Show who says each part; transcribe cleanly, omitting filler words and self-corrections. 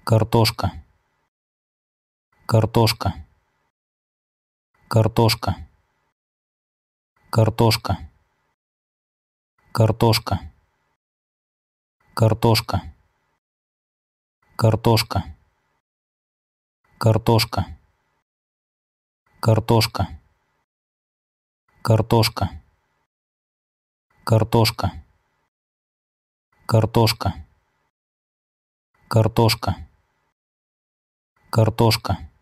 Speaker 1: картошка, картошка, картошка, картошка, картошка, картошка, картошка, картошка, картошка, картошка, картошка, картошка, картошка, картошка,